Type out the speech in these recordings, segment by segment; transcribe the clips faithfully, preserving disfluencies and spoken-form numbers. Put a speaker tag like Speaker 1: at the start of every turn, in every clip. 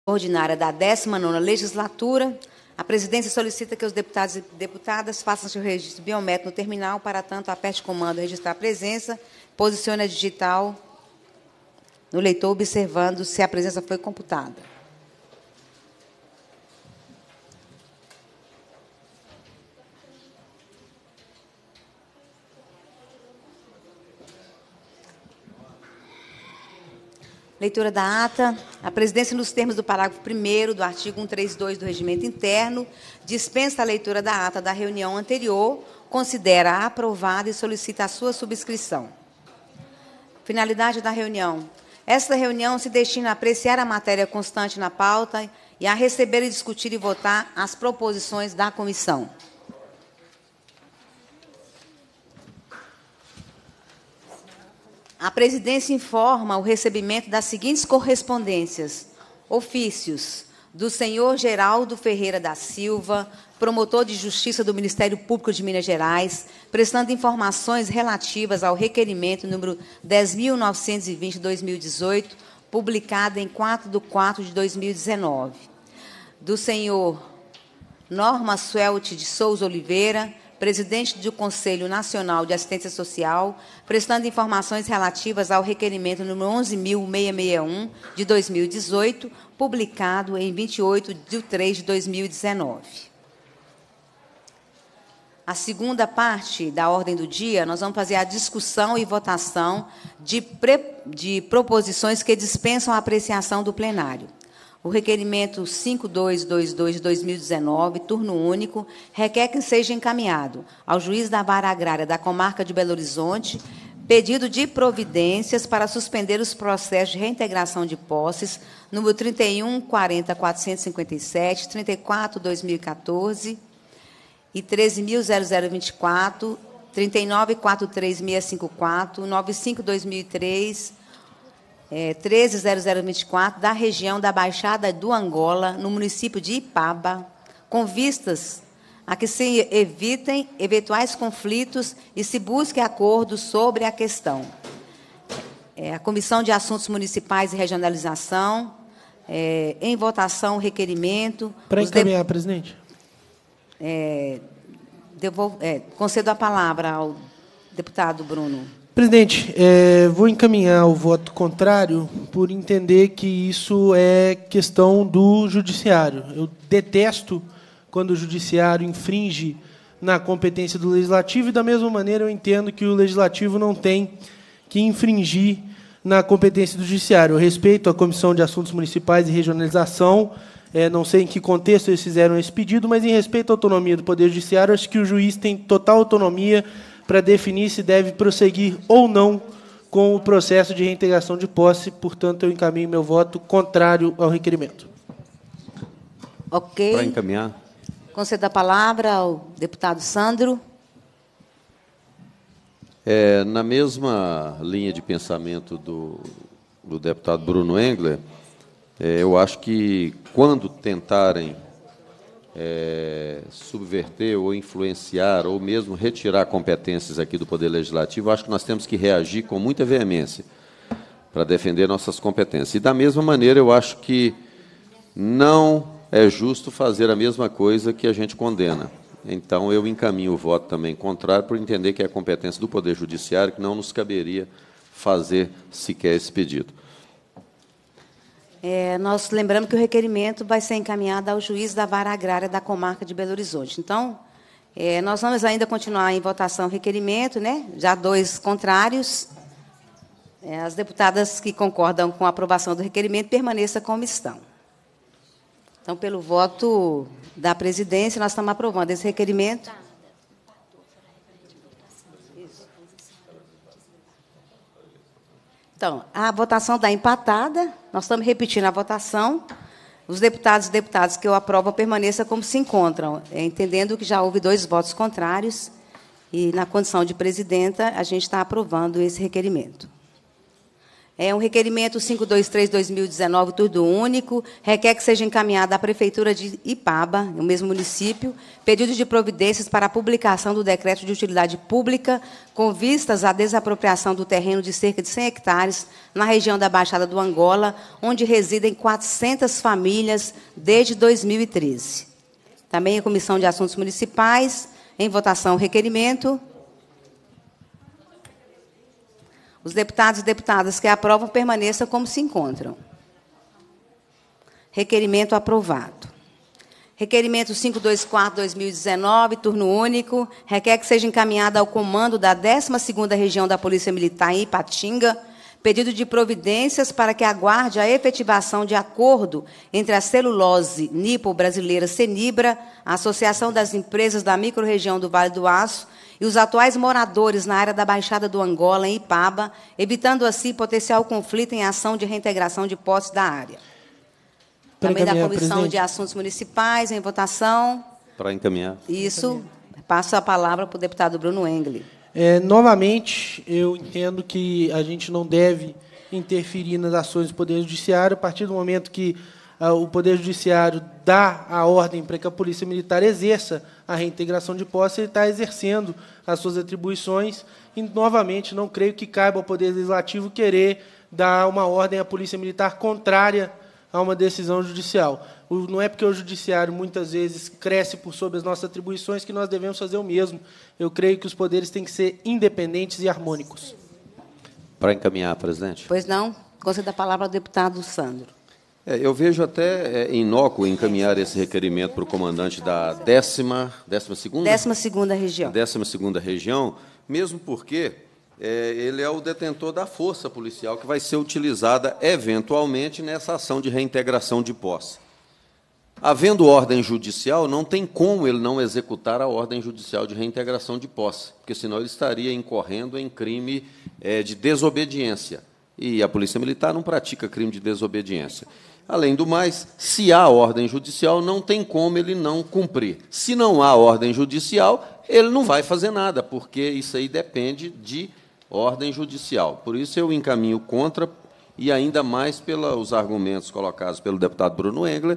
Speaker 1: ordinária da décima nona legislatura, a presidência solicita que os deputados e deputadas façam seu registro biométrico no terminal. Para tanto, aperte comando registrar a presença, posicione a digital no leitor, observando se a presença foi computada. Leitura da ata. A presidência, nos termos do parágrafo primeiro do artigo cento e trinta e dois do Regimento Interno, dispensa a leitura da ata da reunião anterior, considera aprovada e solicita a sua subscrição. Finalidade da reunião. Esta reunião se destina a apreciar a matéria constante na pauta e a receber, e discutir e votar as proposições da comissão. A presidência informa o recebimento das seguintes correspondências: ofícios do senhor Geraldo Ferreira da Silva, promotor de Justiça do Ministério Público de Minas Gerais, prestando informações relativas ao requerimento número dez mil novecentos e vinte barra dois mil e dezoito, publicado em quatro de quatro de dois mil e dezenove. Do senhor Norma Suelte de Souza Oliveira, presidente do Conselho Nacional de Assistência Social, prestando informações relativas ao requerimento número onze mil seiscentos e sessenta e um, de dois mil e dezoito, publicado em vinte e oito de três de dois mil e dezenove. A segunda parte da ordem do dia, nós vamos fazer a discussão e votação de, pre, de proposições que dispensam a apreciação do plenário. O requerimento cinco mil duzentos e vinte e dois de dois mil e dezenove, turno único, requer que seja encaminhado ao juiz da Vara Agrária da Comarca de Belo Horizonte pedido de providências para suspender os processos de reintegração de posses número trinta e um, quarenta, quatrocentos e cinquenta e sete, trinta e quatro, dois mil e quatorze e treze mil zero vinte e quatro, trinta e nove, quatro três seis cinco quatro, noventa e cinco, dois mil e três, É, treze mil e vinte e quatro, da região da Baixada do Angola, no município de Ipaba, com vistas a que se evitem eventuais conflitos e se busque acordo sobre a questão. É, a Comissão de Assuntos Municipais e Regionalização, é, em votação, o requerimento...
Speaker 2: Para encaminhar, de... presidente.
Speaker 1: É, devolvo, é, concedo a palavra ao deputado Bruno.
Speaker 2: Presidente, é, vou encaminhar o voto contrário por entender que isso é questão do judiciário. Eu detesto quando o judiciário infringe na competência do legislativo e, da mesma maneira, eu entendo que o legislativo não tem que infringir na competência do judiciário. Eu respeito a Comissão de Assuntos Municipais e Regionalização, é, não sei em que contexto eles fizeram esse pedido, mas, em respeito à autonomia do Poder Judiciário, acho que o juiz tem total autonomia para definir se deve prosseguir ou não com o processo de reintegração de posse. Portanto, eu encaminho meu voto contrário ao requerimento.
Speaker 1: Ok.
Speaker 3: Para encaminhar.
Speaker 1: Concedo a palavra ao deputado Sandro.
Speaker 3: É, na mesma linha de pensamento do, do deputado Bruno Engler, é, eu acho que, quando tentarem É, subverter ou influenciar ou mesmo retirar competências aqui do Poder Legislativo, acho que nós temos que reagir com muita veemência para defender nossas competências. E, da mesma maneira, eu acho que não é justo fazer a mesma coisa que a gente condena. Então, eu encaminho o voto também contrário, por entender que é a competência do Poder Judiciário, que não nos caberia fazer sequer esse pedido.
Speaker 1: É, nós lembramos que o requerimento vai ser encaminhado ao juiz da Vara Agrária da Comarca de Belo Horizonte. Então, é, nós vamos ainda continuar em votação o requerimento, né? Já dois contrários. É, as deputadas que concordam com a aprovação do requerimento permaneçam como estão. Então, pelo voto da presidência, nós estamos aprovando esse requerimento. Então, a votação está empatada. Nós estamos repetindo a votação. Os deputados e deputadas que eu aprovo permaneçam como se encontram, entendendo que já houve dois votos contrários e, na condição de presidenta, a gente está aprovando esse requerimento. É um requerimento quinhentos e vinte e três barra dois mil e dezenove, turno único, requer que seja encaminhado à Prefeitura de Ipaba, no mesmo município, pedido de providências para a publicação do decreto de utilidade pública com vistas à desapropriação do terreno de cerca de cem hectares na região da Baixada do Angola, onde residem quatrocentas famílias desde dois mil e treze. Também a Comissão de Assuntos Municipais, em votação o requerimento. Os deputados e deputadas que aprovam permaneçam como se encontram. Requerimento aprovado. Requerimento quinhentos e vinte e quatro barra dois mil e dezenove, turno único, requer que seja encaminhado ao comando da décima segunda Região da Polícia Militar em Ipatinga, pedido de providências para que aguarde a efetivação de acordo entre a Celulose Nipo-Brasileira Cenibra, a Associação das Empresas da Microrregião do Vale do Aço, e os atuais moradores na área da Baixada do Angola, em Ipaba, evitando assim potencial conflito em ação de reintegração de posse da área. Também da Comissão
Speaker 2: presidente.
Speaker 1: de Assuntos Municipais, em votação.
Speaker 3: Para encaminhar.
Speaker 1: Isso. Passo a palavra para o deputado Bruno Engle.
Speaker 2: É, novamente, eu entendo que a gente não deve interferir nas ações do Poder Judiciário. A partir do momento que ah, o Poder Judiciário dá a ordem para que a Polícia Militar exerça a reintegração de posse, ele está exercendo as suas atribuições e, novamente, não creio que caiba ao Poder Legislativo querer dar uma ordem à Polícia Militar contrária a uma decisão judicial. Não é porque o Judiciário, muitas vezes, cresce por sobre as nossas atribuições que nós devemos fazer o mesmo. Eu creio que os poderes têm que ser independentes e harmônicos.
Speaker 3: Para encaminhar, presidente.
Speaker 1: Pois não. Conceda a palavra ao deputado Sandro.
Speaker 3: É, eu vejo até é, inócuo encaminhar esse requerimento para o comandante da décima, décima segunda?
Speaker 1: Décima segunda região.
Speaker 3: Décima segunda região, mesmo porque é, ele é o detentor da força policial que vai ser utilizada eventualmente nessa ação de reintegração de posse. Havendo ordem judicial, não tem como ele não executar a ordem judicial de reintegração de posse, porque senão ele estaria incorrendo em crime é, de desobediência. E a Polícia Militar não pratica crime de desobediência. Além do mais, se há ordem judicial, não tem como ele não cumprir. Se não há ordem judicial, ele não vai fazer nada, porque isso aí depende de ordem judicial. Por isso, eu encaminho contra, e ainda mais pelos argumentos colocados pelo deputado Bruno Engler,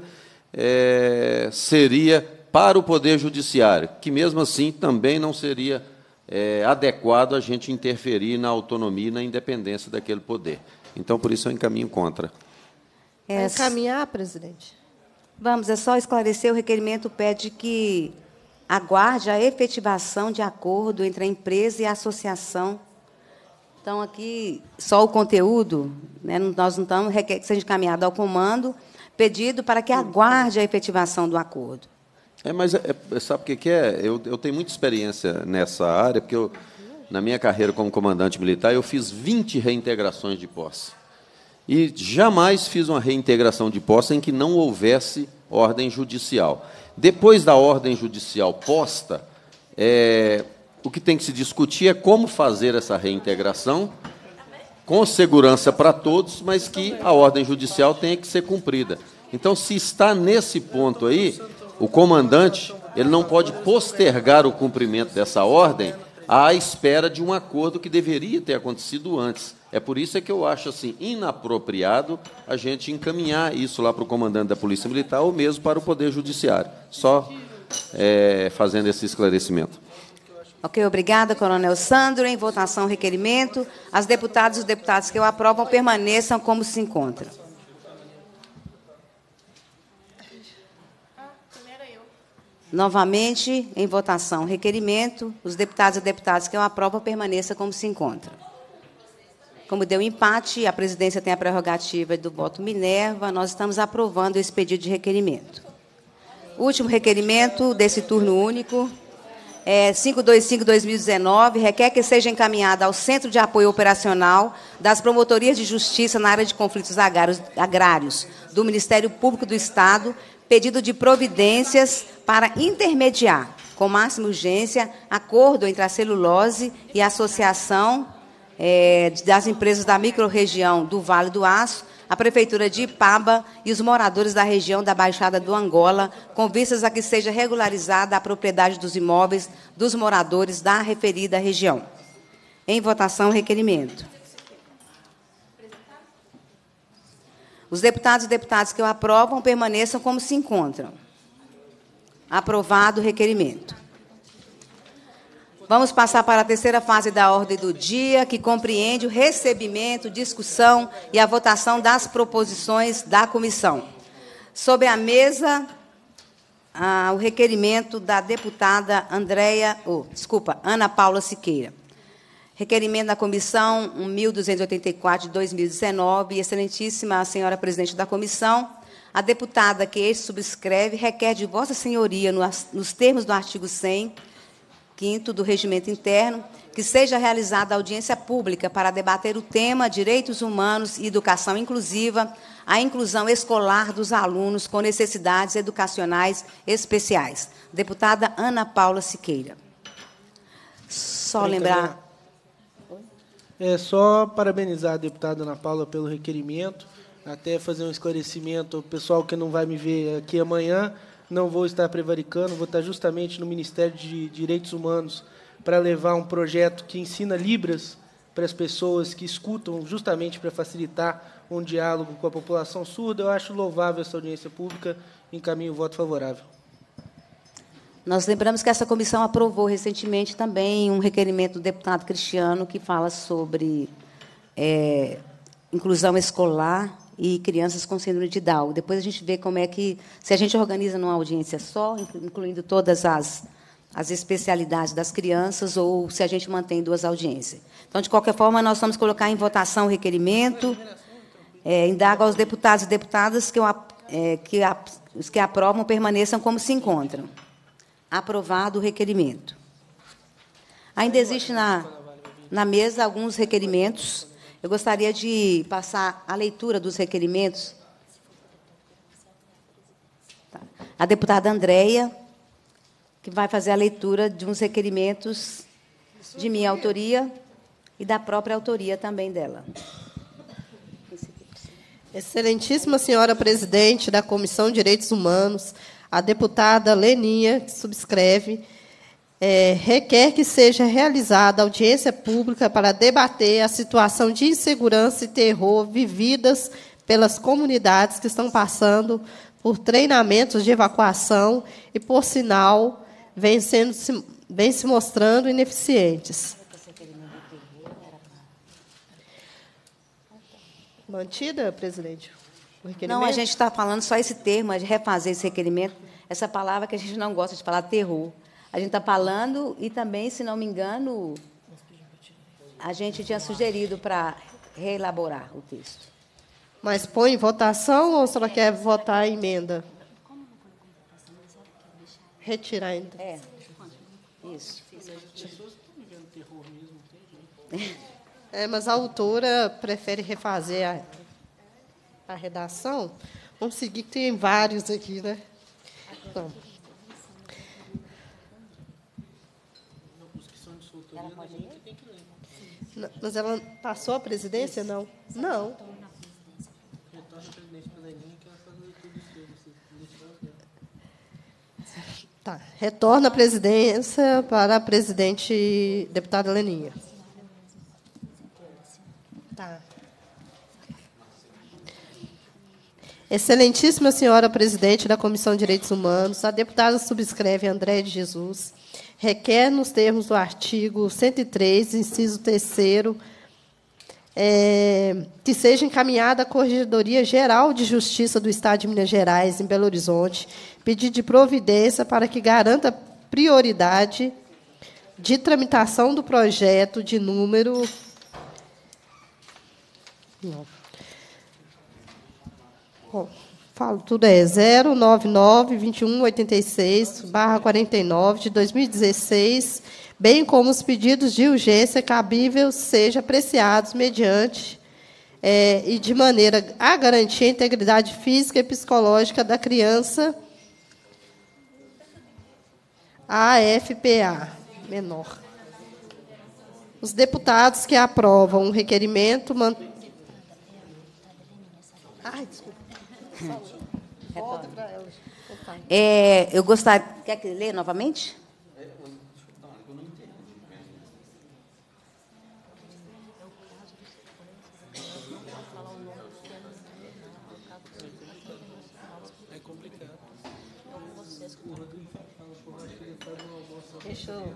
Speaker 3: é, seria para o Poder Judiciário, que, mesmo assim, também não seria é, adequado a gente interferir na autonomia e na independência daquele poder. Então, por isso, eu encaminho contra.
Speaker 4: É, encaminhar, presidente?
Speaker 1: Vamos, é só esclarecer, o requerimento pede que aguarde a efetivação de acordo entre a empresa e a associação. Então, aqui, só o conteúdo, né, nós não estamos, requer que seja encaminhado ao comando, pedido para que aguarde a efetivação do acordo.
Speaker 3: É, mas é, é, sabe o que, que é? Eu, eu tenho muita experiência nessa área, porque eu, na minha carreira como comandante militar, eu fiz vinte reintegrações de posse. E jamais fiz uma reintegração de posse em que não houvesse ordem judicial. Depois da ordem judicial posta, é, o que tem que se discutir é como fazer essa reintegração com segurança para todos, mas que a ordem judicial tenha que ser cumprida. Então, se está nesse ponto aí, o comandante ele não pode postergar o cumprimento dessa ordem à espera de um acordo que deveria ter acontecido antes. É por isso é que eu acho assim inapropriado a gente encaminhar isso lá para o comandante da Polícia Militar ou mesmo para o Poder Judiciário. Só é, fazendo esse esclarecimento.
Speaker 1: Ok, obrigada, coronel Sandro. Em votação, requerimento. As deputadas e os deputados que o aprovam permaneçam como se encontram. Novamente, em votação, requerimento. Os deputados e deputadas que o aprovam permaneçam como se encontram. Como deu empate, a presidência tem a prerrogativa do voto Minerva, nós estamos aprovando esse pedido de requerimento. O último requerimento desse turno único é quinhentos e vinte e cinco barra dois mil e dezenove, requer que seja encaminhada ao Centro de Apoio Operacional das Promotorias de Justiça na área de conflitos agrários do Ministério Público do Estado, pedido de providências para intermediar, com máxima urgência, acordo entre a Celulose e a Associação é, das Empresas da Microrregião do Vale do Aço, a Prefeitura de Ipaba e os moradores da região da Baixada do Angola, com vistas a que seja regularizada a propriedade dos imóveis dos moradores da referida região. Em votação, requerimento. Os deputados e deputadas que o aprovam permaneçam como se encontram. Aprovado o requerimento. Vamos passar para a terceira fase da ordem do dia, que compreende o recebimento, discussão e a votação das proposições da comissão. Sob a mesa, ah, o requerimento da deputada Andréia, oh, desculpa, Ana Paula Siqueira. Requerimento da comissão mil duzentos e oitenta e quatro de dois mil e dezenove. Excelentíssima senhora presidente da comissão, a deputada que este subscreve requer de Vossa Senhoria, nos termos do artigo cem, quinto do Regimento Interno, que seja realizada audiência pública para debater o tema Direitos Humanos e Educação Inclusiva, a inclusão escolar dos alunos com necessidades educacionais especiais. Deputada Ana Paula Siqueira. Só lembrar...
Speaker 2: É só parabenizar a deputada Ana Paula pelo requerimento, até fazer um esclarecimento ao pessoal que não vai me ver aqui amanhã. Não vou estar prevaricando, vou estar justamente no Ministério de Direitos Humanos para levar um projeto que ensina Libras para as pessoas que escutam, justamente para facilitar um diálogo com a população surda. Eu acho louvável essa audiência pública, encaminho o voto favorável.
Speaker 1: Nós lembramos que essa comissão aprovou recentemente também um requerimento do deputado Cristiano que fala sobre é, inclusão escolar e crianças com síndrome de Down. Depois a gente vê como é que, se a gente organiza numa audiência só, incluindo todas as, as especialidades das crianças, ou se a gente mantém duas audiências. Então, de qualquer forma, nós vamos colocar em votação o requerimento. É, indago aos deputados e deputadas que, é, que a, os que aprovam permaneçam como se encontram. Aprovado o requerimento. Ainda existe na, na mesa alguns requerimentos. Eu gostaria de passar a leitura dos requerimentos. A deputada Andréia, que vai fazer a leitura de uns requerimentos de minha autoria e da própria autoria também dela.
Speaker 4: Excelentíssima senhora presidente da Comissão de Direitos Humanos, a deputada Leninha, que subscreve, É, requer que seja realizada audiência pública para debater a situação de insegurança e terror vividas pelas comunidades que estão passando por treinamentos de evacuação e, por sinal, vêm, sendo, vêm se mostrando ineficientes. Mantida, presidente? O requerimento?
Speaker 1: Não, a gente está falando só esse termo, de refazer esse requerimento, essa palavra que a gente não gosta de falar, terror. A gente está falando, e também, se não me engano, a gente tinha sugerido para reelaborar o texto.
Speaker 4: Mas põe em votação ou a senhora quer votar a emenda? Retirar a emenda.
Speaker 1: É, isso.
Speaker 4: É, mas a autora prefere refazer a, a redação. Vamos seguir, que tem vários aqui, né? Então,
Speaker 1: Ela pode ler?
Speaker 4: mas ela passou a presidência? Não. Não. Tá. Retorna a presidência para a presidente deputada Leninha. Tá. Excelentíssima senhora presidente da Comissão de Direitos Humanos, a deputada subscreve André de Jesus, requer, nos termos do artigo cento e três, inciso terceiro, é, que seja encaminhada à Corregedoria Geral de Justiça do Estado de Minas Gerais, em Belo Horizonte, pedido de providência para que garanta prioridade de tramitação do projeto de número... Não. Bom, falo tudo, é zero nove nove, vinte e um, oitenta e seis, barra quarenta e nove, de dois mil e dezesseis, bem como os pedidos de urgência cabíveis sejam apreciados mediante é, e de maneira a garantir a integridade física e psicológica da criança A F P A menor. Os deputados que aprovam o requerimento... Man... Ai, desculpa. Volta para ela.
Speaker 1: É, eu gostaria... Quer que ler novamente?
Speaker 4: Deixa eu...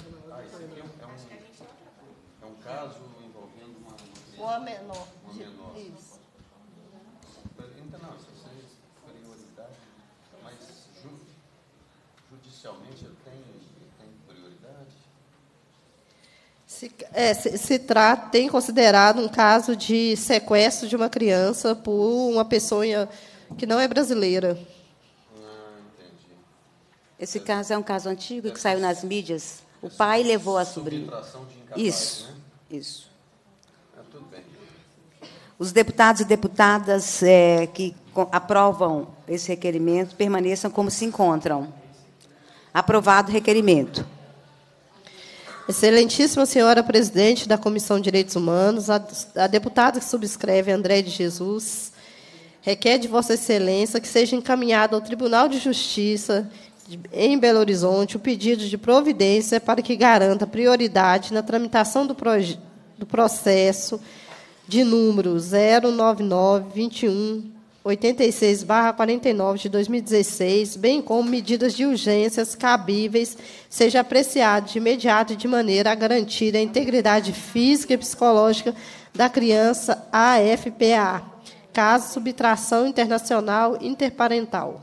Speaker 3: É um caso envolvendo uma...
Speaker 4: Uma menor.
Speaker 3: Uma menor.
Speaker 4: Isso.
Speaker 3: Então, não, se você tem prioridade, mas ju, judicialmente ele tem, ele tem prioridade?
Speaker 4: Se, é, se, se trata, tem considerado um caso de sequestro de uma criança por uma pessoa que não é brasileira.
Speaker 3: Ah, entendi.
Speaker 1: Esse caso é um caso antigo que saiu nas mídias. O pai levou a sobrinha.
Speaker 3: Subtração de incapaz,
Speaker 1: Isso,
Speaker 3: né?
Speaker 1: isso.
Speaker 3: Ah, tudo bem.
Speaker 1: Os deputados e deputadas é, que co- aprovam esse requerimento permaneçam como se encontram. Aprovado o requerimento.
Speaker 4: Excelentíssima senhora presidente da Comissão de Direitos Humanos, a, a deputada que subscreve, André de Jesus, requer de Vossa Excelência que seja encaminhado ao Tribunal de Justiça de, em Belo Horizonte o pedido de providência para que garanta prioridade na tramitação do, proje, do processo de número zero nove nove vinte e um oitenta e seis barra quarenta e nove de dois mil e dezesseis, bem como medidas de urgências cabíveis, seja apreciado de imediato e de maneira a garantir a integridade física e psicológica da criança A F P A, caso subtração internacional interparental.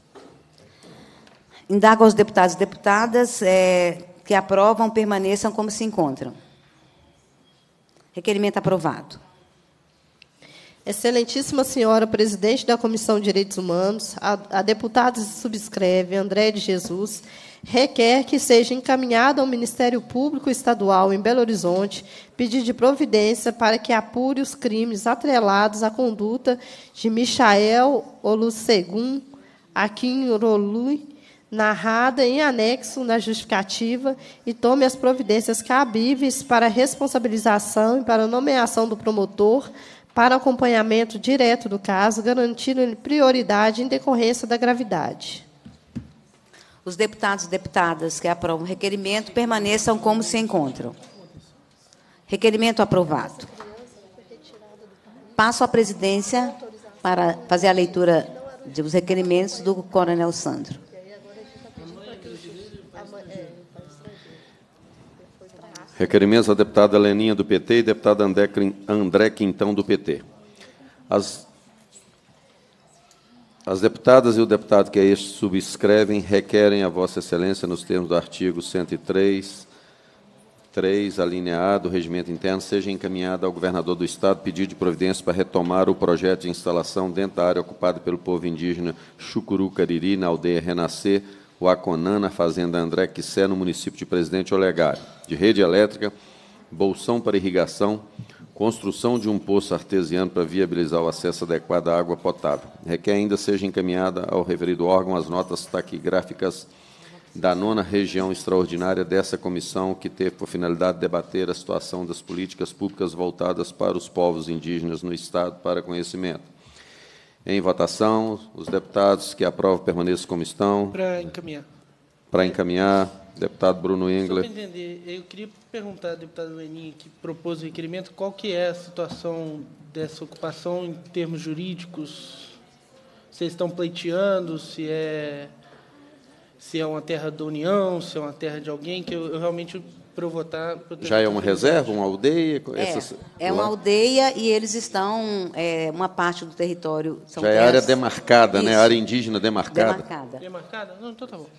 Speaker 1: Indago aos deputados e deputadas é, que aprovam permaneçam como se encontram. Requerimento aprovado.
Speaker 4: Excelentíssima senhora presidente da Comissão de Direitos Humanos, a, a deputada que subscreve, André de Jesus, requer que seja encaminhado ao Ministério Público Estadual em Belo Horizonte pedido de providência para que apure os crimes atrelados à conduta de Michael Olusegun Akinrolui, narrada em anexo na justificativa, e tome as providências cabíveis para a responsabilização e para a nomeação do promotor para acompanhamento direto do caso, garantindo prioridade em decorrência da gravidade.
Speaker 1: Os deputados e deputadas que aprovam o requerimento permaneçam como se encontram. Requerimento aprovado. Passo à presidência para fazer a leitura dos requerimentos do coronel Sandro.
Speaker 3: Requerimentos da deputada Leninha, do P T, e deputada André, André Quintão, do P T. As, as deputadas e o deputado que a este subscrevem requerem a Vossa Excelência, nos termos do artigo cento e três, três, alineado, do Regimento Interno, seja encaminhado ao governador do Estado pedido de providência para retomar o projeto de instalação dentro da área ocupada pelo povo indígena Chucuru Cariri, na aldeia Renascer, o Aconã, na fazenda André Quissé, no município de Presidente Olegário, de rede elétrica, bolsão para irrigação, construção de um poço artesiano para viabilizar o acesso adequado à água potável. Requer ainda seja encaminhada ao referido órgão as notas taquigráficas da nona região extraordinária dessa comissão, que teve por finalidade debater a situação das políticas públicas voltadas para os povos indígenas no Estado para conhecimento. Em votação, os deputados que aprovam permaneçam como estão.
Speaker 2: Para encaminhar.
Speaker 3: Para encaminhar, deputado Bruno Engler.
Speaker 2: Só para entender, eu queria perguntar à deputada Leninha, que propôs o requerimento, qual que é a situação dessa ocupação em termos jurídicos? Vocês estão pleiteando, se é, se é uma terra da União, se é uma terra de alguém, que eu, eu realmente... para eu votar... Para eu
Speaker 3: Já é uma reserva, uma aldeia?
Speaker 1: É,
Speaker 3: Essas,
Speaker 1: é uma aldeia e eles estão... É, uma parte do território... São
Speaker 3: já é
Speaker 1: terras,
Speaker 3: área demarcada,
Speaker 1: isso,
Speaker 3: né? Área indígena demarcada.
Speaker 1: demarcada.
Speaker 2: Demarcada? Não, então tá bom.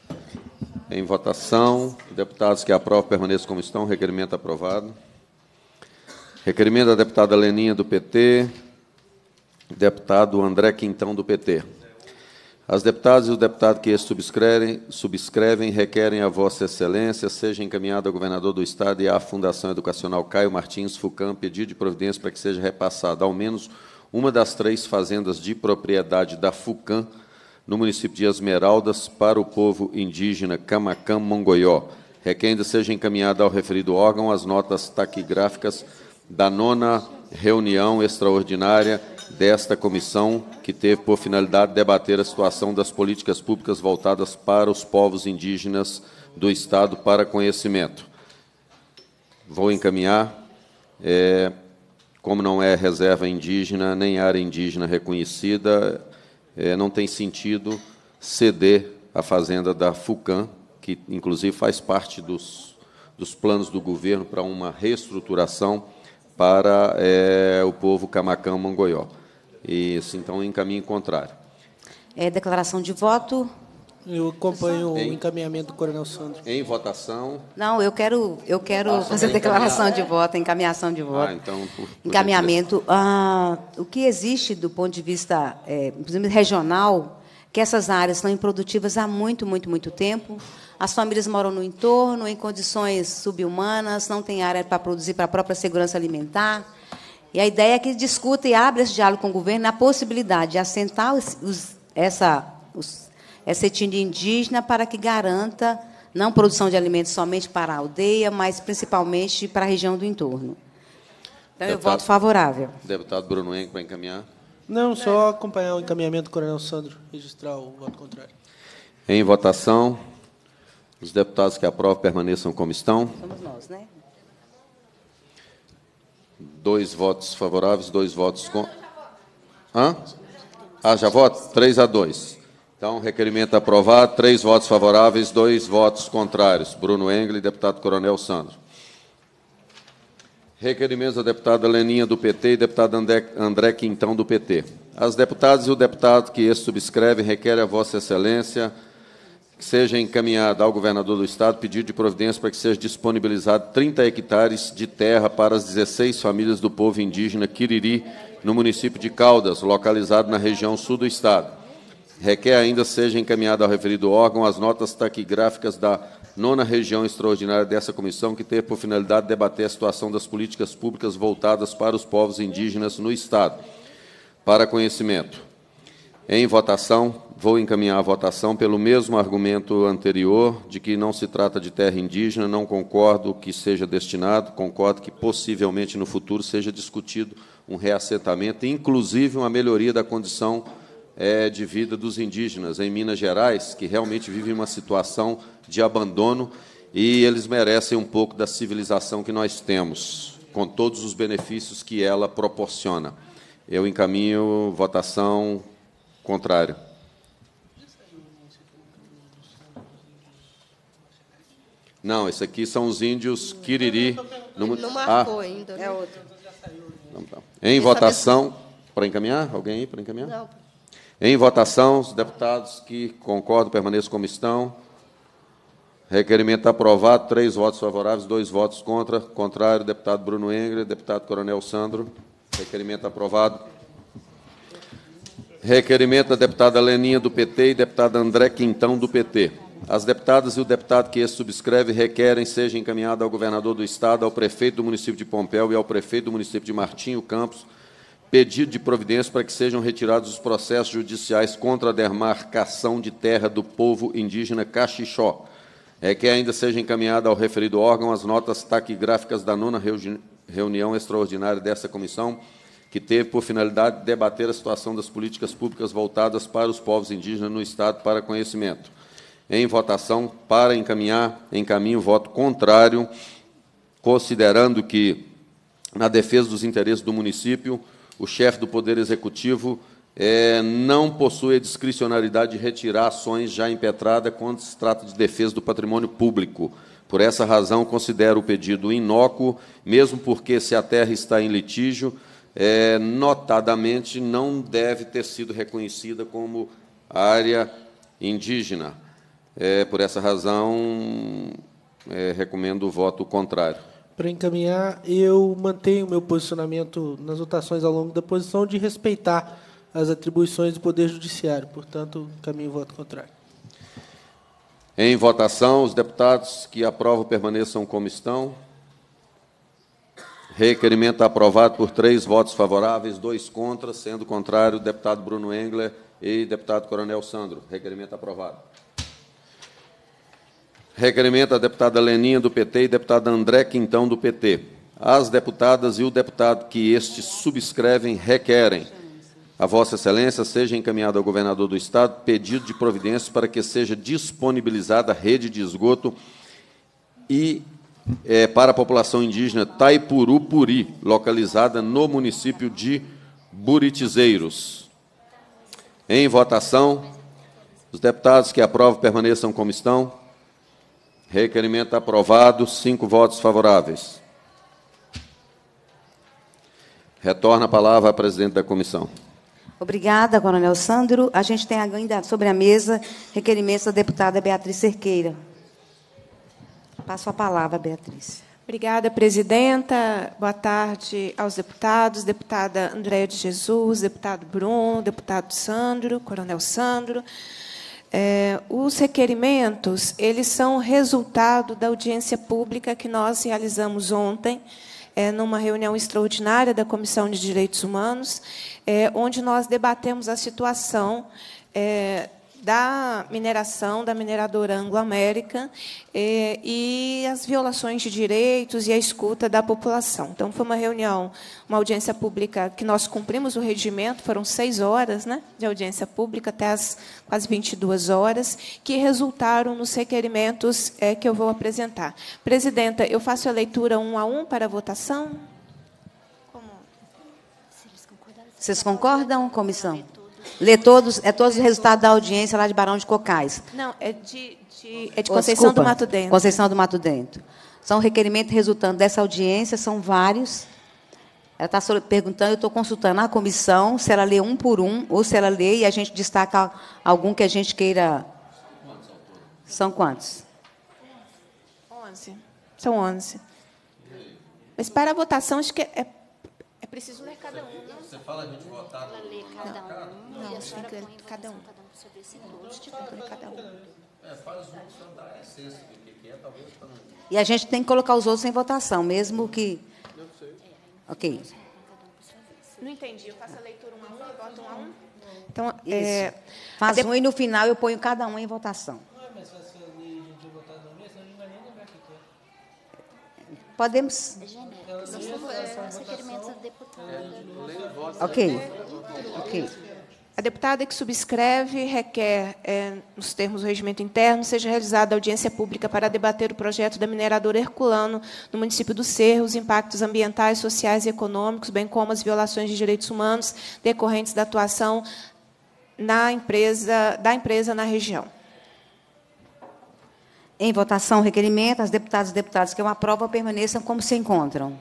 Speaker 3: Em votação, deputados que aprovam permaneçam como estão. Requerimento aprovado. Requerimento da deputada Leninha, do P T. Deputado André Quintão, do P T. As deputadas e os deputados que este subscrevem, subscrevem requerem a Vossa Excelência seja encaminhado ao governador do Estado e à Fundação Educacional Caio Martins Fucam pedido de providência para que seja repassada ao menos uma das três fazendas de propriedade da Fucam no município de Esmeraldas para o povo indígena Camacam Mongoió. Requer ainda seja encaminhada ao referido órgão as notas taquigráficas da nona reunião extraordinária desta comissão, que teve por finalidade debater a situação das políticas públicas voltadas para os povos indígenas do Estado para conhecimento. Vou encaminhar. É, como não é reserva indígena, nem área indígena reconhecida, é, não tem sentido ceder a fazenda da Fucam que, inclusive, faz parte dos, dos planos do governo para uma reestruturação para é, o povo Camacão-Mongoió. E, assim, então, encaminho contrário.
Speaker 1: É, declaração de voto.
Speaker 2: Eu acompanho
Speaker 3: Em-
Speaker 2: o encaminhamento do Coronel Sandro.
Speaker 3: Em votação.
Speaker 1: Não, eu quero, eu quero
Speaker 3: Ah, só
Speaker 1: fazer
Speaker 3: quer
Speaker 1: declaração
Speaker 3: encaminhar.
Speaker 1: de voto, encaminhação de voto.
Speaker 3: Ah, então, por, por
Speaker 1: Encaminhamento. Ah, o que existe do ponto de vista, é, inclusive regional, que essas áreas estão improdutivas há muito, muito, muito tempo. As famílias moram no entorno, em condições subhumanas, não tem área para produzir para a própria segurança alimentar. E a ideia é que discuta e abra esse diálogo com o governo na possibilidade de assentar os, os, essa, os, essa etnia indígena para que garanta não produção de alimentos somente para a aldeia, mas principalmente para a região do entorno. Então, eu
Speaker 3: Deputado.
Speaker 1: voto favorável.
Speaker 3: Deputado Bruno Henrique, para encaminhar.
Speaker 2: Não, só acompanhar o encaminhamento do Coronel Sandro, registrar o voto contrário.
Speaker 3: Em votação, os deputados que aprovam permaneçam como estão.
Speaker 1: Somos nós, né?
Speaker 3: Dois votos favoráveis, dois votos com... Hã? Ah, já voto? Três a dois. Então, requerimento aprovado, três votos favoráveis, dois votos contrários. Bruno Engle e deputado Coronel Sandro. Requerimentos da deputada Leninha, do P T, e deputado André, André Quintão, do P T. As deputadas e o deputado que este subscreve requerem a Vossa Excelência que seja encaminhado ao governador do Estado pedido de providência para que seja disponibilizado trinta hectares de terra para as dezesseis famílias do povo indígena Quiriri, no município de Caldas, localizado na região sul do Estado. Requer ainda seja encaminhado ao referido órgão as notas taquigráficas da nona região extraordinária dessa comissão, que teve por finalidade debater a situação das políticas públicas voltadas para os povos indígenas no Estado. Para conhecimento. Em votação, vou encaminhar a votação pelo mesmo argumento anterior, de que não se trata de terra indígena, não concordo que seja destinado, concordo que possivelmente no futuro seja discutido um reassentamento, inclusive uma melhoria da condição é, de vida dos indígenas em Minas Gerais, que realmente vivem uma situação de abandono, e eles merecem um pouco da civilização que nós temos, com todos os benefícios que ela proporciona. Eu encaminho votação contrária. Não, esse aqui são os índios Quiriri. No...
Speaker 4: Não marcou
Speaker 3: ah,
Speaker 4: ainda.
Speaker 1: É outro.
Speaker 3: não, tá. Em votação, para encaminhar? Alguém aí para encaminhar?
Speaker 4: Não.
Speaker 3: Em votação, os deputados que concordam permaneçam como estão. Requerimento aprovado, três votos favoráveis, dois votos contra. Contrário, deputado Bruno Engler, deputado Coronel Sandro. Requerimento aprovado. Requerimento da deputada Leninha, do P T, e deputada André Quintão, do P T. As deputadas e o deputado que este subscreve requerem seja encaminhado ao governador do Estado, ao prefeito do município de Pompéu e ao prefeito do município de Martinho Campos, pedido de providência para que sejam retirados os processos judiciais contra a demarcação de terra do povo indígena Caxixó. É que ainda seja encaminhada ao referido órgão as notas taquigráficas da nona reunião extraordinária dessa comissão, que teve por finalidade debater a situação das políticas públicas voltadas para os povos indígenas no Estado para conhecimento. Em votação, para encaminhar, encaminho voto contrário, considerando que, na defesa dos interesses do município, o chefe do Poder Executivo é, não possui a discricionariedade de retirar ações já impetradas quando se trata de defesa do patrimônio público. Por essa razão, considero o pedido inócuo, mesmo porque, se a terra está em litígio, é, notadamente não deve ter sido reconhecida como área indígena. É, por essa razão, é, recomendo o voto contrário.
Speaker 2: Para encaminhar, eu mantenho o meu posicionamento nas votações ao longo da posição de respeitar as atribuições do Poder Judiciário. Portanto, encaminho o voto contrário.
Speaker 3: Em votação, os deputados que aprovam permaneçam como estão. Requerimento aprovado por três votos favoráveis, dois contra, sendo contrário o deputado Bruno Engler e deputado Coronel Sandro. Requerimento aprovado. Requerimento da deputada Leninha, do P T, e deputada André Quintão, do P T. As deputadas e o deputado que estes subscrevem requerem a Vossa Excelência seja encaminhado ao governador do Estado pedido de providência para que seja disponibilizada a rede de esgoto e é, para a população indígena Taipuru-Puri, localizada no município de Buritizeiros. Em votação, os deputados que aprovam permaneçam como estão. Requerimento aprovado, cinco votos favoráveis. Retorna a palavra à presidente da comissão.
Speaker 1: Obrigada, coronel Sandro. A gente tem ainda sobre a mesa requerimentos da deputada Beatriz Cerqueira. Passo a palavra, Beatriz.
Speaker 5: Obrigada, presidenta. Boa tarde aos deputados, deputada Andréia de Jesus, deputado Bruno, deputado Sandro, coronel Sandro. É, os requerimentos, eles são resultado da audiência pública que nós realizamos ontem, é, numa reunião extraordinária da Comissão de Direitos Humanos, é, onde nós debatemos a situação é, da mineração, da mineradora Anglo-América, eh, e as violações de direitos e a escuta da população. Então, foi uma reunião, uma audiência pública que nós cumprimos o regimento, foram seis horas, né, de audiência pública, até as quase vinte e duas horas, que resultaram nos requerimentos eh, que eu vou apresentar. Presidenta, eu faço a leitura um a um para a votação? Como?
Speaker 1: Vocês concordam, comissão? Lê todos, é todos os resultados da audiência lá de Barão de Cocais.
Speaker 5: Não, é de, de, é de
Speaker 1: Oh,
Speaker 5: Conceição
Speaker 1: desculpa,
Speaker 5: do Mato Dentro.
Speaker 1: Conceição do Mato Dentro. São requerimentos resultantes dessa audiência, são vários. Ela está perguntando, eu estou consultando a comissão, se ela lê um por um, ou se ela lê e a gente destaca algum que a gente queira... São quantos?
Speaker 5: onze. São onze. Mas, para a votação, acho que é, é preciso ler cada um. Não?
Speaker 3: Você fala a gente votar...
Speaker 6: Ela lê cada um.
Speaker 5: Não,
Speaker 6: E a
Speaker 5: tem
Speaker 6: senhora
Speaker 5: que ler
Speaker 6: põe
Speaker 5: cada um.
Speaker 6: cada um sobre esse todos.
Speaker 5: Tem que ler cada um.
Speaker 3: É, faz um que dá a essência do que é, talvez para não...
Speaker 1: E a gente tem que colocar os outros em votação, mesmo que... Ok.
Speaker 5: Não entendi. Eu faço a leitura um a um e voto um a um? Então,
Speaker 1: Isso.
Speaker 5: é,
Speaker 1: Faz
Speaker 5: a de-
Speaker 1: um e no final eu ponho cada um em votação. Podemos...
Speaker 6: É genérico. Nós estamos os requerimentos da deputada.
Speaker 1: Ok. Ok.
Speaker 5: A deputada que subscreve requer, é, nos termos do regimento interno, seja realizada audiência pública para debater o projeto da mineradora Herculano no município do Cerro, os impactos ambientais, sociais e econômicos, bem como as violações de direitos humanos decorrentes da atuação na empresa, da empresa na região.
Speaker 1: Em votação, o requerimento. As deputadas e deputados que eu aprovo permaneçam como se encontram.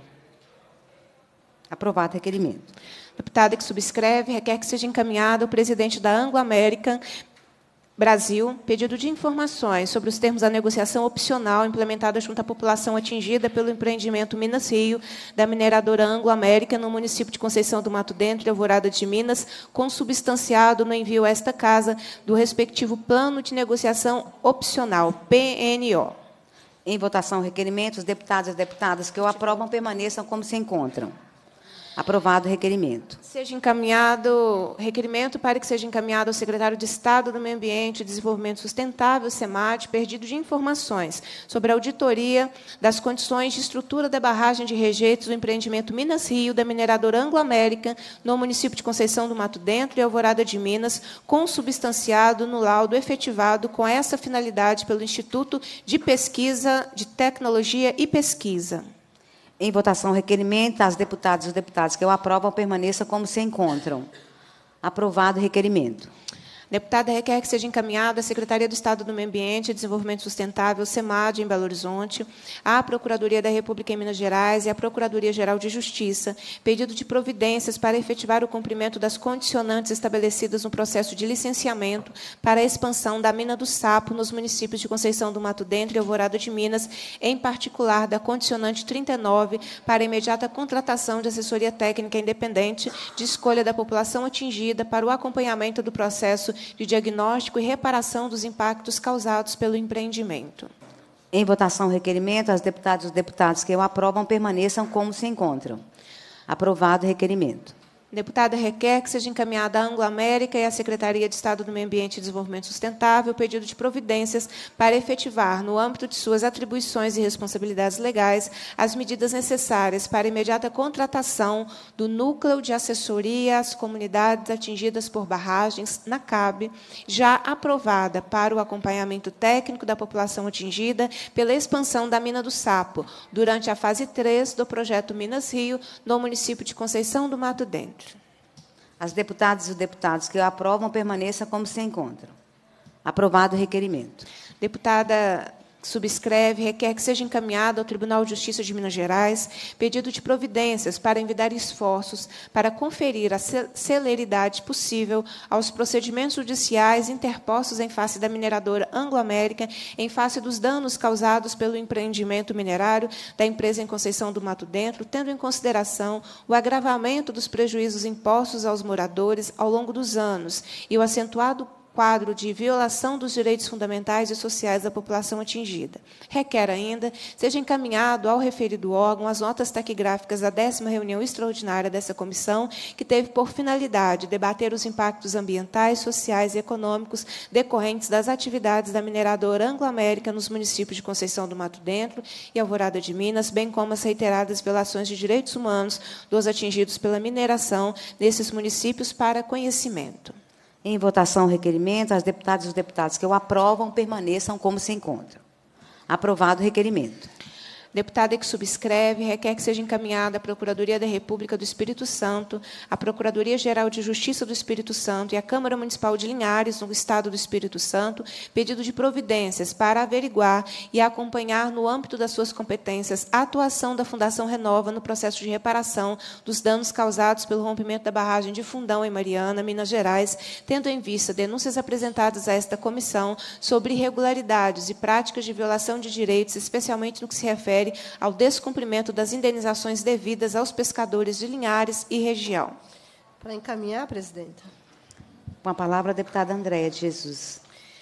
Speaker 1: Aprovado o requerimento.
Speaker 5: Deputada que subscreve requer que seja encaminhado ao presidente da Anglo-América Brasil pedido de informações sobre os termos da negociação opcional implementada junto à população atingida pelo empreendimento Minas Rio da mineradora Anglo-América no município de Conceição do Mato Dentro e Alvorada de Minas, consubstanciado no envio a esta casa do respectivo Plano de Negociação Opcional, P N O.
Speaker 1: Em votação, o requerimento. Os deputados e deputadas que eu aprovam permaneçam como se encontram. Aprovado o requerimento.
Speaker 5: Seja encaminhado requerimento para que seja encaminhado ao secretário de Estado do Meio Ambiente e Desenvolvimento Sustentável, SEMAD, pedido de informações sobre a auditoria das condições de estrutura da barragem de rejeitos do empreendimento Minas Rio, da mineradora Anglo-América, no município de Conceição do Mato Dentro e Alvorada de Minas, consubstanciado no laudo efetivado com essa finalidade pelo Instituto de Pesquisa, de Tecnologia e Pesquisa.
Speaker 1: Em votação, o requerimento. As deputadas e os deputados que eu aprovo permaneçam como se encontram. Aprovado o requerimento.
Speaker 5: A deputada requer que seja encaminhado à Secretaria do Estado do Meio Ambiente e Desenvolvimento Sustentável, SEMAD, em Belo Horizonte, à Procuradoria da República em Minas Gerais e à Procuradoria-Geral de Justiça, pedido de providências para efetivar o cumprimento das condicionantes estabelecidas no processo de licenciamento para a expansão da mina do Sapo nos municípios de Conceição do Mato Dentro e Alvorada de Minas, em particular da condicionante trinta e nove, para a imediata contratação de assessoria técnica independente de escolha da população atingida para o acompanhamento do processo de diagnóstico e reparação dos impactos causados pelo empreendimento.
Speaker 1: Em votação, o requerimento. As deputadas e os deputados que eu aprovam permaneçam como se encontram. Aprovado o requerimento.
Speaker 5: A deputada requer que seja encaminhada à Anglo-América e à Secretaria de Estado do Meio Ambiente e Desenvolvimento Sustentável o pedido de providências para efetivar, no âmbito de suas atribuições e responsabilidades legais, as medidas necessárias para a imediata contratação do Núcleo de Assessoria às Comunidades Atingidas por Barragens, NACAB, já aprovada para o acompanhamento técnico da população atingida pela expansão da mina do Sapo, durante a fase três do projeto Minas Rio, no município de Conceição do Mato Dentro.
Speaker 1: As deputadas e os deputados que eu aprovam permaneçam como se encontram. Aprovado o requerimento.
Speaker 5: Deputada subscreve, requer que seja encaminhado ao Tribunal de Justiça de Minas Gerais pedido de providências para envidar esforços para conferir a celeridade possível aos procedimentos judiciais interpostos em face da mineradora Anglo-América, em face dos danos causados pelo empreendimento minerário da empresa em Conceição do Mato Dentro, tendo em consideração o agravamento dos prejuízos impostos aos moradores ao longo dos anos e o acentuado quadro de violação dos direitos fundamentais e sociais da população atingida. Requer ainda seja encaminhado ao referido órgão as notas taquigráficas da décima reunião extraordinária dessa comissão, que teve por finalidade debater os impactos ambientais, sociais e econômicos decorrentes das atividades da mineradora Anglo-América nos municípios de Conceição do Mato Dentro e Alvorada de Minas, bem como as reiteradas violações de direitos humanos dos atingidos pela mineração nesses municípios para conhecimento.
Speaker 1: Em votação o requerimento, as deputadas e os deputados que o aprovam permaneçam como se encontram. Aprovado o requerimento.
Speaker 5: Deputada que subscreve, requer que seja encaminhada à Procuradoria da República do Espírito Santo, à Procuradoria-Geral de Justiça do Espírito Santo e à Câmara Municipal de Linhares, no Estado do Espírito Santo, pedido de providências para averiguar e acompanhar, no âmbito das suas competências, a atuação da Fundação Renova no processo de reparação dos danos causados pelo rompimento da barragem de Fundão, em Mariana, Minas Gerais, tendo em vista denúncias apresentadas a esta comissão sobre irregularidades e práticas de violação de direitos, especialmente no que se refere ao descumprimento das indenizações devidas aos pescadores de Linhares e região.
Speaker 4: Para encaminhar, presidenta.
Speaker 1: Com a palavra, a deputada Andréia de Jesus.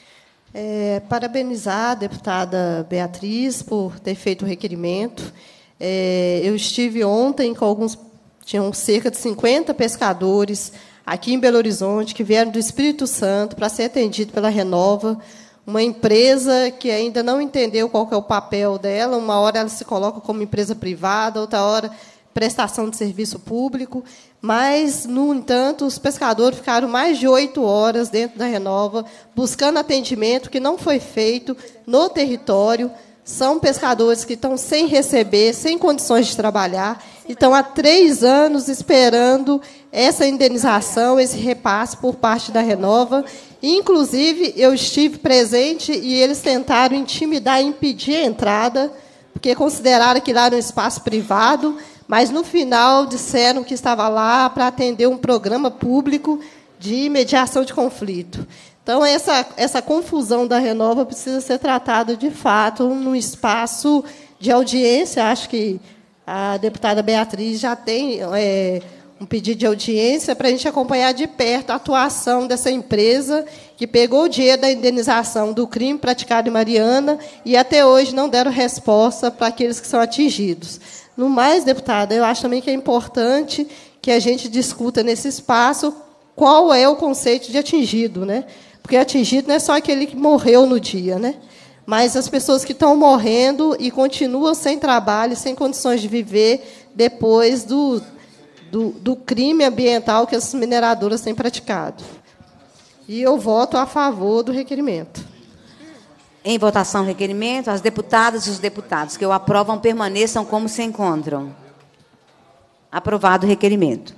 Speaker 4: É, parabenizar a deputada Beatriz por ter feito o requerimento. É, eu estive ontem com alguns, tinham cerca de cinquenta pescadores aqui em Belo Horizonte, que vieram do Espírito Santo para ser atendido pela Renova, uma empresa que ainda não entendeu qual que é o papel dela. Uma hora ela se coloca como empresa privada, outra hora prestação de serviço público. Mas, no entanto, os pescadores ficaram mais de oito horas dentro da Renova, buscando atendimento que não foi feito no território. São pescadores que estão sem receber, sem condições de trabalhar, e estão há três anos esperando essa indenização, esse repasse por parte da Renova. Inclusive, eu estive presente e eles tentaram intimidar e impedir a entrada, porque consideraram que lá era um espaço privado, mas, no final, disseram que estava lá para atender um programa público de mediação de conflito. Então, essa, essa confusão da Renova precisa ser tratada, de fato, num espaço de audiência. Acho que a deputada Beatriz já tem é, um pedido de audiência para a gente acompanhar de perto a atuação dessa empresa que pegou o dinheiro da indenização do crime praticado em Mariana e, até hoje, não deram resposta para aqueles que são atingidos. No mais, deputada, eu acho também que é importante que a gente discuta nesse espaço qual é o conceito de atingido, né? Porque atingido não é só aquele que morreu no dia, né? Mas as pessoas que estão morrendo e continuam sem trabalho, sem condições de viver depois do, do, do crime ambiental que as mineradoras têm praticado. E eu voto a favor do requerimento.
Speaker 1: Em votação, requerimento, as deputadas e os deputados que o aprovam permaneçam como se encontram. Aprovado o requerimento.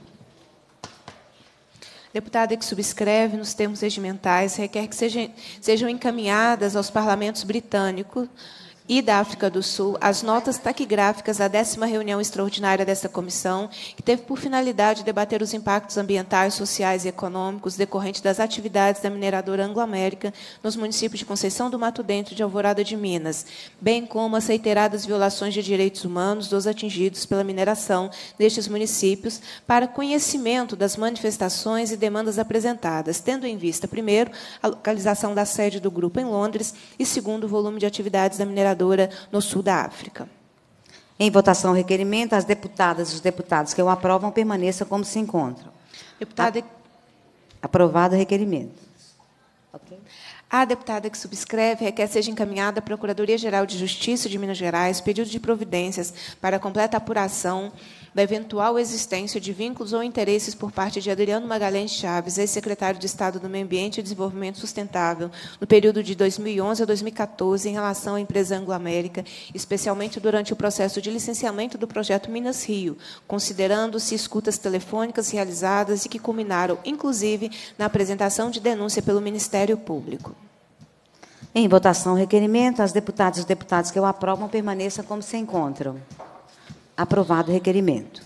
Speaker 5: Deputada que subscreve, nos termos regimentais, requer que sejam, sejam encaminhadas aos parlamentos britânico e da África do Sul as notas taquigráficas da décima reunião extraordinária desta comissão, que teve por finalidade debater os impactos ambientais, sociais e econômicos decorrentes das atividades da mineradora Anglo-América nos municípios de Conceição do Mato Dentro e de Alvorada de Minas, bem como as reiteradas violações de direitos humanos dos atingidos pela mineração nestes municípios, para conhecimento das manifestações e demandas apresentadas, tendo em vista, primeiro, a localização da sede do grupo em Londres e, segundo, o volume de atividades da mineradora no sul da África.
Speaker 1: Em votação, o requerimento, as deputadas e os deputados que o aprovam permaneçam como se encontram.
Speaker 5: Deputada...
Speaker 1: A... Aprovado o requerimento.
Speaker 5: Okay. A deputada que subscreve requer seja encaminhada à Procuradoria-Geral de Justiça de Minas Gerais pedido de providências para a completa apuração da eventual existência de vínculos ou interesses por parte de Adriano Magalhães Chaves, ex-secretário de Estado do Meio Ambiente e Desenvolvimento Sustentável, no período de dois mil e onze a dois mil e catorze, em relação à empresa Anglo-América, especialmente durante o processo de licenciamento do projeto Minas Rio, considerando-se escutas telefônicas realizadas e que culminaram, inclusive, na apresentação de denúncia pelo Ministério Público.
Speaker 1: Em votação, o requerimento. As deputadas e os deputados que o aprovam permaneçam como se encontram. Aprovado o requerimento.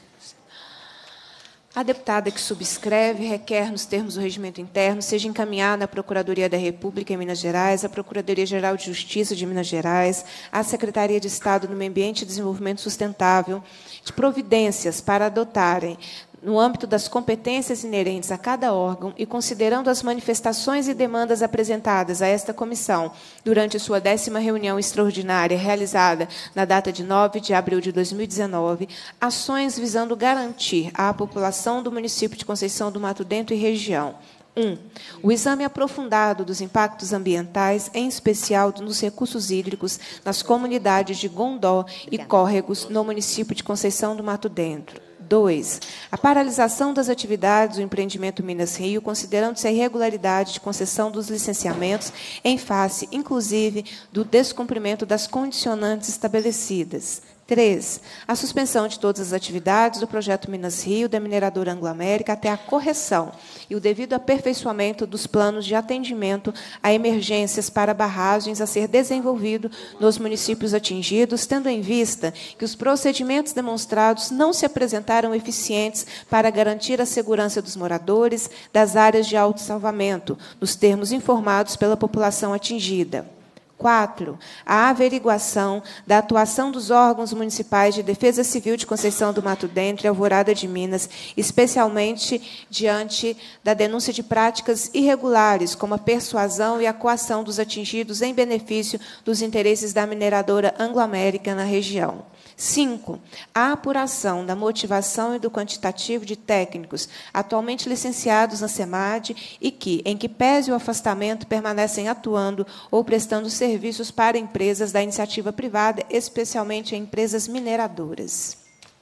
Speaker 5: A deputada que subscreve requer, nos termos do regimento interno, seja encaminhada à Procuradoria da República em Minas Gerais, à Procuradoria-Geral de Justiça de Minas Gerais, à Secretaria de Estado do Meio Ambiente e Desenvolvimento Sustentável, de providências para adotarem, no âmbito das competências inerentes a cada órgão e considerando as manifestações e demandas apresentadas a esta comissão durante sua décima reunião extraordinária realizada na data de nove de abril de dois mil e dezenove, ações visando garantir à população do município de Conceição do Mato Dentro e região: um. O exame aprofundado dos impactos ambientais, em especial nos recursos hídricos, nas comunidades de Gondó e Córregos, no município de Conceição do Mato Dentro. dois. A paralisação das atividades do empreendimento Minas Rio, considerando-se a irregularidade de concessão dos licenciamentos, em face, inclusive, do descumprimento das condicionantes estabelecidas. três. A suspensão de todas as atividades do projeto Minas Rio, da mineradora Anglo-América, até a correção e o devido aperfeiçoamento dos planos de atendimento a emergências para barragens a ser desenvolvido nos municípios atingidos, tendo em vista que os procedimentos demonstrados não se apresentaram eficientes para garantir a segurança dos moradores das áreas de autossalvamento, nos termos informados pela população atingida. quatro. A averiguação da atuação dos órgãos municipais de defesa civil de Conceição do Mato Dentro e Alvorada de Minas, especialmente diante da denúncia de práticas irregulares, como a persuasão e a coação dos atingidos em benefício dos interesses da mineradora Anglo-América na região. cinco. A apuração da motivação e do quantitativo de técnicos atualmente licenciados na SEMAD e que, em que pese o afastamento, permanecem atuando ou prestando serviços para empresas da iniciativa privada, especialmente empresas mineradoras.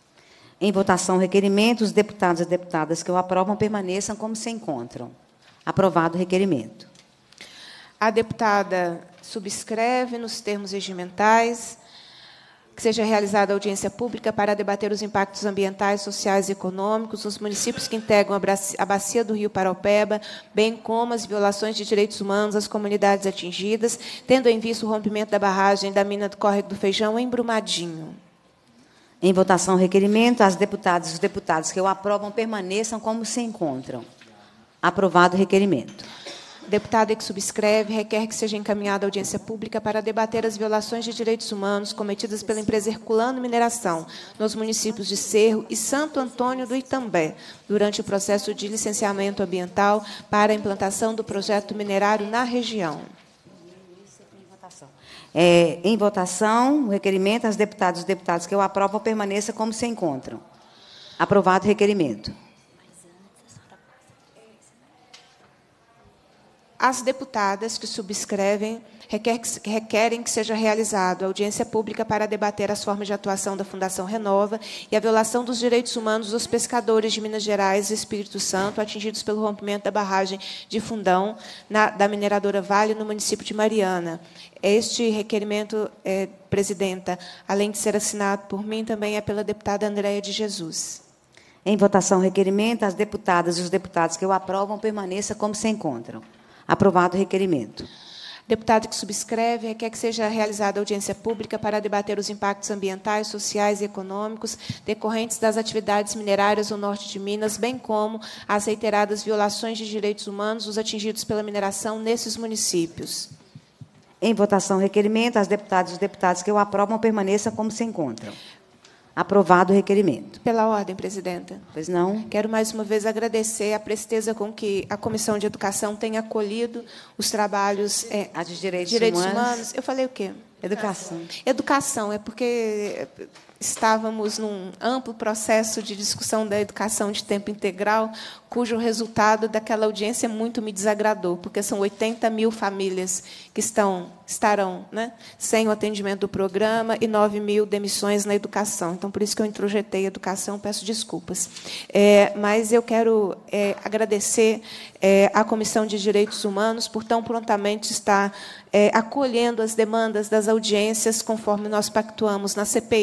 Speaker 1: Em votação, o requerimento. Os deputados e deputadas que o aprovam permaneçam como se encontram. Aprovado o requerimento.
Speaker 5: A deputada subscreve, nos termos regimentais, que seja realizada audiência pública para debater os impactos ambientais, sociais e econômicos nos municípios que integram a bacia do Rio Paraupeba, bem como as violações de direitos humanos às comunidades atingidas, tendo em vista o rompimento da barragem da mina do Córrego do Feijão em Brumadinho.
Speaker 1: Em votação, o requerimento. As deputadas e os deputados que o aprovam permaneçam como se encontram. Aprovado o requerimento.
Speaker 5: Deputada que subscreve requer que seja encaminhada à audiência pública para debater as violações de direitos humanos cometidas pela empresa Herculano Mineração nos municípios de Cerro e Santo Antônio do Itambé, durante o processo de licenciamento ambiental para a implantação do projeto minerário na região.
Speaker 1: É, em votação, o requerimento. As deputadas e os deputados que o aprovam permaneçam como se encontram. Aprovado o requerimento.
Speaker 5: As deputadas que subscrevem requer que, requerem que seja realizada audiência pública para debater as formas de atuação da Fundação Renova e a violação dos direitos humanos dos pescadores de Minas Gerais e Espírito Santo atingidos pelo rompimento da barragem de Fundão na, da mineradora Vale, no município de Mariana. Este requerimento, é, presidenta, além de ser assinado por mim, também é pela deputada Andréia de Jesus.
Speaker 1: Em votação, o requerimento. As deputadas e os deputados que o aprovam permaneçam como se encontram. Aprovado o requerimento.
Speaker 5: Deputado que subscreve requer que seja realizada audiência pública para debater os impactos ambientais, sociais e econômicos decorrentes das atividades minerárias no norte de Minas, bem como as reiteradas violações de direitos humanos dos atingidos pela mineração nesses municípios.
Speaker 1: Em votação, o requerimento. As deputadas e os deputados que o aprovam permaneçam como se encontram. Aprovado o requerimento.
Speaker 5: Pela ordem, presidenta.
Speaker 1: Pois não.
Speaker 5: Quero mais uma vez agradecer a presteza com que a Comissão de Educação tem acolhido os trabalhos é,
Speaker 1: a de direitos,
Speaker 5: direitos
Speaker 1: humanos.
Speaker 5: humanos. Eu falei o quê?
Speaker 1: Educação.
Speaker 5: Educação, é porque estávamos num amplo processo de discussão da educação de tempo integral, cujo resultado daquela audiência muito me desagradou, porque são oitenta mil famílias que estão, estarão né, sem o atendimento do programa e nove mil demissões na educação. Então, por isso que eu introjetei a educação, peço desculpas. É, mas eu quero é, agradecer é, à Comissão de Direitos Humanos por tão prontamente estar é, acolhendo as demandas das audiências, conforme nós pactuamos na C P I,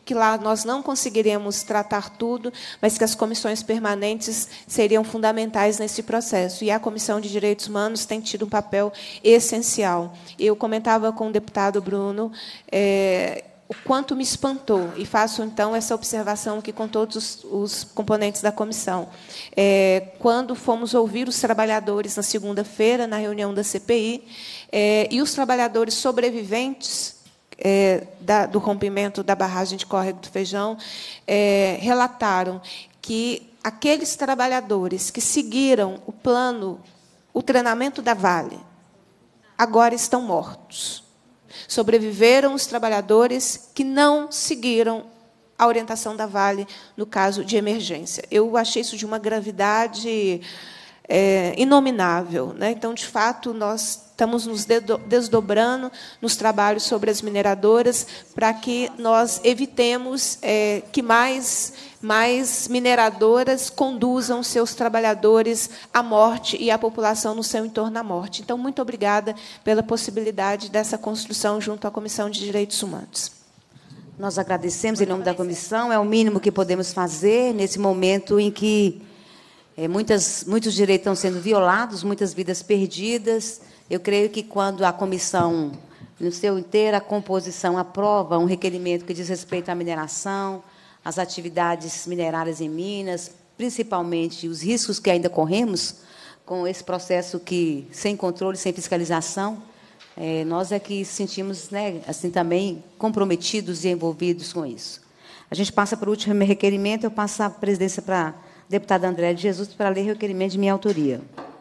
Speaker 5: que lá nós não conseguiremos tratar tudo, mas que as comissões permanentes seriam fundamentais nesse processo. E a Comissão de Direitos Humanos tem tido um papel essencial. Eu comentava com o deputado Bruno é, o quanto me espantou, e faço, então, essa observação aqui com todos os, os componentes da comissão. É, quando fomos ouvir os trabalhadores na segunda-feira, na reunião da C P I, é, e os trabalhadores sobreviventes É, da, do rompimento da barragem de Córrego do Feijão, é, relataram que aqueles trabalhadores que seguiram o plano, o treinamento da Vale, agora estão mortos. Sobreviveram os trabalhadores que não seguiram a orientação da Vale no caso de emergência. Eu achei isso de uma gravidade é, inominável, né? Então, de fato, nós estamos nos desdobrando nos trabalhos sobre as mineradoras para que nós evitemos é, que mais, mais mineradoras conduzam seus trabalhadores à morte e a população no seu entorno à morte. Então, muito obrigada pela possibilidade dessa construção junto à Comissão de Direitos Humanos.
Speaker 1: Nós agradecemos em nome da comissão, é o mínimo que podemos fazer nesse momento em que é, muitas, muitos direitos estão sendo violados, muitas vidas perdidas. Eu creio que, quando a comissão, no seu inteira composição, aprova um requerimento que diz respeito à mineração, às atividades minerárias em Minas, principalmente os riscos que ainda corremos com esse processo que, sem controle, sem fiscalização, é, nós é que sentimos, né, assim, também comprometidos e envolvidos com isso. A gente passa para o último requerimento, eu passo a presidência para a deputada Andréa de Jesus para ler o requerimento de minha autoria.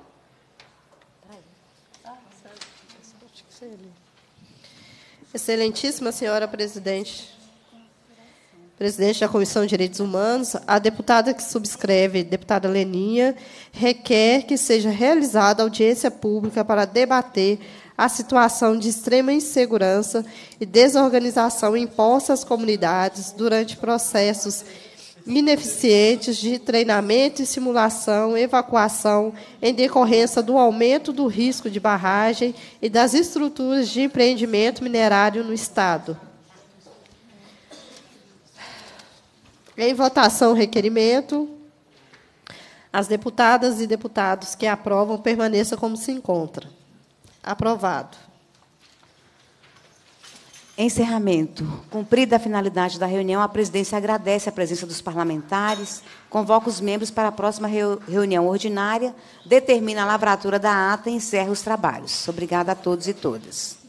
Speaker 4: Excelentíssima senhora presidente, presidente da Comissão de Direitos Humanos, a deputada que subscreve, deputada Leninha, requer que seja realizada audiência pública para debater a situação de extrema insegurança e desorganização imposta às comunidades durante processos ineficientes de treinamento e simulação, evacuação, em decorrência do aumento do risco de barragem e das estruturas de empreendimento minerário no Estado. Em votação, o requerimento. As deputadas e deputados que aprovam, permaneçam como se encontra. Aprovado.
Speaker 1: Encerramento. Cumprida a finalidade da reunião, a presidência agradece a presença dos parlamentares, convoca os membros para a próxima reunião ordinária, determina a lavratura da ata e encerra os trabalhos. Obrigada a todos e todas.